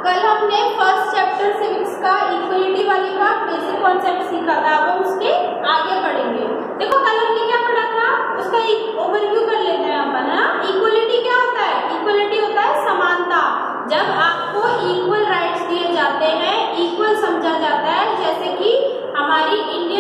कल हमने first chapter civics का इक्वलिटी वाले का बेसिक कॉन्सेप्ट सीखा था, अब हम उसके आगे बढ़ेंगे। देखो कल हमने क्या पढ़ा था, उसका एक ओवरव्यू कर लेते हैं अपन, है ना। इक्वलिटी क्या होता है? इक्वलिटी होता है समानता। जब आपको इक्वल राइट्स दिए जाते हैं, इक्वल समझा जाता है, जैसे कि हमारी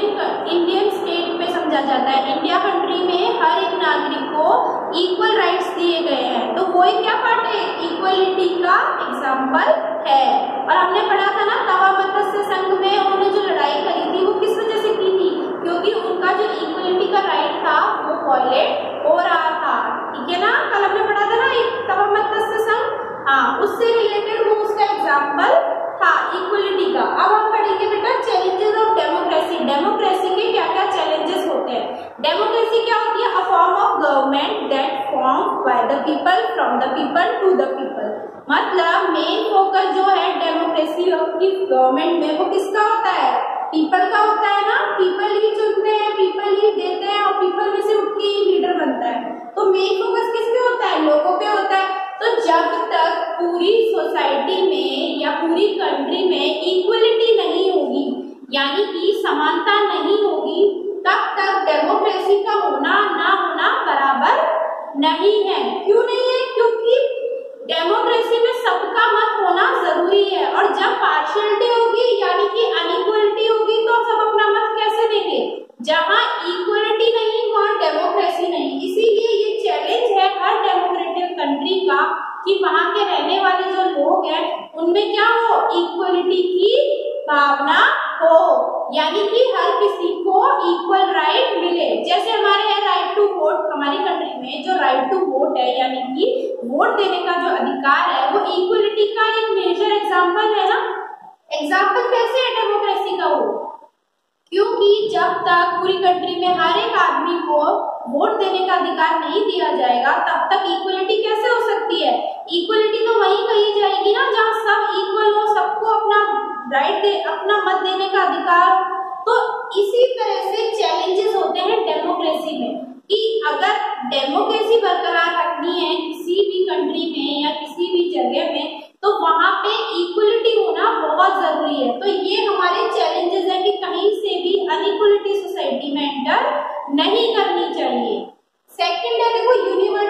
इंडियन स्टेट में समझा जाता है, इंडिया कंट्री में हर एक नागरिक को इक्वल राइट्स दिए गए हैं, तो वो क्या पार्ट है? इक्वलिटी का एग्जाम्पल है। और हमने पढ़ा था ना, तवा मत्स्य संघ में उन्होंने जो लड़ाई करी थी वो किस वजह से की थी? क्योंकि उनका जो इक्वलिटी का राइट था वो वॉयलेट हो रहा था, ठीक है ना। कल हमने पढ़ा था ना एक तवा मत्स्य संघ, हाँ, उससे रिलेटेड वो उसका एग्जाम्पल था इक्वलिटी का। अब हम पढ़ेंगे बेटा चैलेंजेस ऑफ डेमोक्रेसी। डेमोक्रेसी के क्या क्या चैलेंजेस होते हैं? डेमोक्रेसी क्या होती है? A form of government that form by the people, from the people, to the people. मतलब मेन फोकस जो है डेमोक्रेसी की गवर्नमेंट में वो किसका होता है? पीपल का होता है ना। पीपल ही चुनते हैं, पीपल ही देते हैं और पीपल में से उठ के ही लीडर बनता है। तो मेन फोकस किस पे होता है? लोगों पे होता है। तो जब तक पूरी सोसाइटी में या पूरी कंट्री में इक्वलिटी नहीं होगी, यानी कि समानता नहीं होगी, तब तक डेमोक्रेसी का होना ना होना बराबर नहीं है। क्यों नहीं है? क्योंकि डेमोक्रेसी में सबका मत होना जरूरी है, और जब पार्शियलिटी होगी यानी कि अनइक्वलिटी होगी तो सब अपना मत कैसे देंगे? जहां इक्वलिटी नहीं वहां डेमोक्रेसी नहीं। इसीलिए ये चैलेंज है हर डेमोक्रेटिक कंट्री का कि वहां के रहने वाले जो लोग हैं उनमें क्या हो? इक्वलिटी की भावना हो, यानी कि हर किसी को इक्वल राइट मिले। जैसे हमारे यहाँ राइट टू वोट, हमारी कंट्री में जो राइट टू वोट है यानी कि वोट देने का जो अधिकार है वो इक्वलिटी का एक मेजर एग्जाम्पल है ना। एग्जाम्पल कैसे है डेमोक्रेसी का वो? क्योंकि जब तक पूरी कंट्री में हर एक आदमी को वोट देने का अधिकार नहीं दिया जाएगा तब तक इक्वलिटी कैसे हो सकती है? इक्वलिटी तो वहीं कही जाएगी ना जहाँ सब इक्वल हो, सबको अपना राइट दे, अपना मत देने का अधिकार। तो इसी तरह से चैलेंजेस होते हैं डेमोक्रेसी में कि अगर डेमोक्रेसी बरकरार रखनी है किसी भी कंट्री में या किसी भी जगह में, तो वहां पे इक्वलिटी होना बहुत जरूरी है। तो ये हमारे चैलेंजेस है कि कहीं से भी अनइक्वलिटी सोसाइटी में एंटर नहीं करनी चाहिए। सेकंड है देखो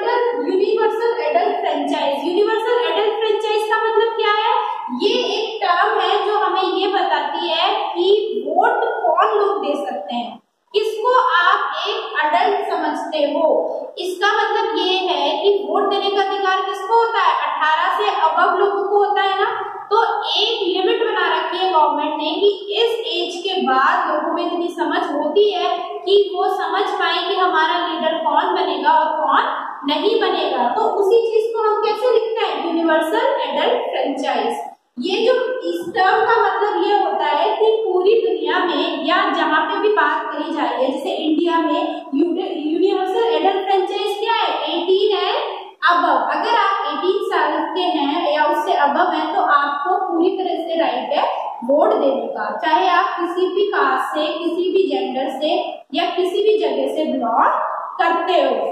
universal adult franchise. Universal adult franchise का मतलब क्या है? ये एक टर्म है जो हमें ये बताती है कि वोट कौन लोग दे सकते हैं, किसको आप एक अडल्ट समझते हो। इसका मतलब ये है कि वोट देने का अधिकार किसको होता है? 18 से अबव लोगों को होता है ना। तो एक लिमिट बना रखी है गवर्नमेंट ने कि इस एज के बाद लोगों में इतनी समझ होती है कि वो समझ पाए कि हमारा लीडर कौन बनेगा और कौन नहीं बनेगा। तो उसी चीज को हम कैसे लिखते हैं? Universal adult franchise. ये जो इस टर्म का मतलब ये होता है कि पूरी दुनिया में या जहाँ पे भी बात करी जा रही है, जैसे इंडिया में यूनिवर्सल एडल्ट फ्रेंचाइज क्या है? 18 है अबव। अगर आप 18 साल के हैं या उससे अबव हैं तो आपको पूरी तरह से राइट है वोट देने का, चाहे आप किसी भी कास्ट से, किसी भी जेंडर से या किसी भी जगह से बिलोंग करते हो।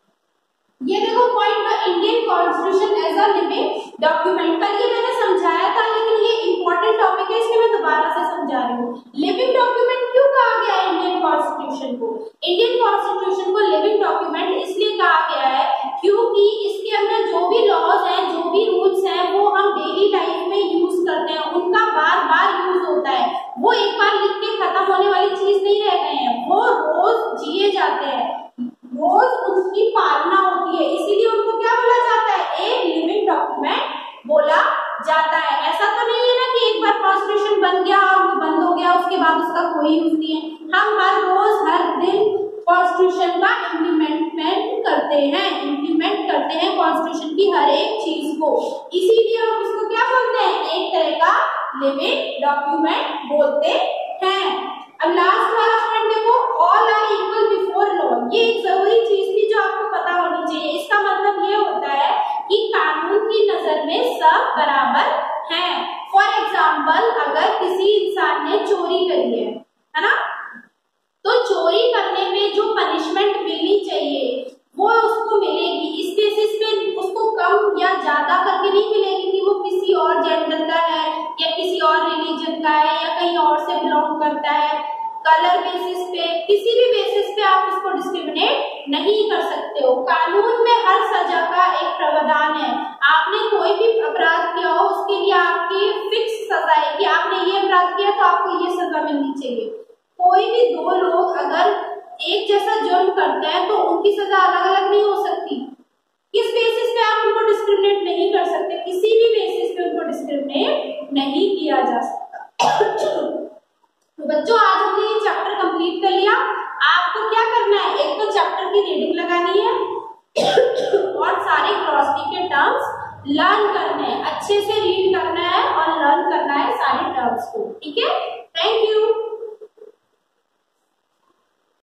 ये देखो point, Indian constitution as a living document. कल ये मैंने समझाया था लेकिन ये इंपॉर्टेंट टॉपिक है इसलिए मैं दोबारा से समझा रही हूँ। लिविंग डॉक्यूमेंट क्यों कहा गया है इंडियन कॉन्स्टिट्यूशन को? इंडियन कॉन्स्टिट्यूशन को लिविंग डॉक्यूमेंट इसलिए कहा गया है क्योंकि इसके अंदर जो भी लॉज हैं, जो भी रूल्स हैं वो हम डेली लाइफ में यूज करते हैं, उनका बार बार यूज होता है। वो एक बार लिख के खत्म होने वाली चीज नहीं रह गए हैं, वो रोज जिए जाते हैं, रोज उसकी पालना होती है, इसीलिए उनको क्या बोला जाता है? एक लिविंग डॉक्यूमेंट बोला जाता है। ऐसा तो नहीं है ना कि एक बार कॉन्स्टिट्यूशन बन गया और वो बंद हो गया उसके बाद उसका कोई यूज नहीं है। हम हर रोज हर दिन कॉन्स्टिट्यूशन का इम्प्लीमेंट करते हैं कॉन्स्टिट्यूशन की हर एक चीज को, इसीलिए हम उसको क्या बोलते हैं? एक तरह का लिविंग डॉक्यूमेंट बोलते हैं। अब लास्ट वाला पॉइंट देखो, all are equal before law. ये एक जरूरी चीज थी जो आपको पता होनी चाहिए। इसका मतलब ये होता है कि कानून की नजर में सब बराबर हैं। फॉर एग्जाम्पल अगर किसी इंसान ने चोरी करी है ना, तो चोरी करने में जो पनिशमेंट मिलनी चाहिए वो उसको मिलेगी। इस बेसिस पे उसको कम या ज्यादा करके नहीं मिलेगी कि वो किसी और जेंडर का है या किसी और रिलीजन का है या कहीं और से बिलोंग करता है, कलर बेसिस पे, किसी भी बेसिस पे आप उसको डिस्क्रिमिनेट नहीं कर सकते हो। कानून में हर सजा का एक प्रावधान है। आपने कोई भी अपराध किया हो उसके लिए आपकी फिक्स सजा है कि आपने ये अपराध किया तो आपको ये सजा मिलनी चाहिए। कोई भी दो लोग अगर एक जैसा जुर्म करते हैं तो उनकी सजा अलग अलग नहीं हो सकती। किस बेसिस पे आप उनको डिस्क्रिमिनेट नहीं कर सकते, किसी भी बेसिस पे उनको डिस्क्रिमिनेट नहीं किया जा सकता। तो बच्चों आज हमने ये चैप्टर कंप्लीट कर लिया। आपको क्या करना है, एक तो चैप्टर की रीडिंग लगानी है और सारे ग्लॉसरी के टर्म्स लर्न करने हैं, अच्छे से रीड करना है और लर्न करना है सारे टर्म्स को। ठीक है, थैंक यू।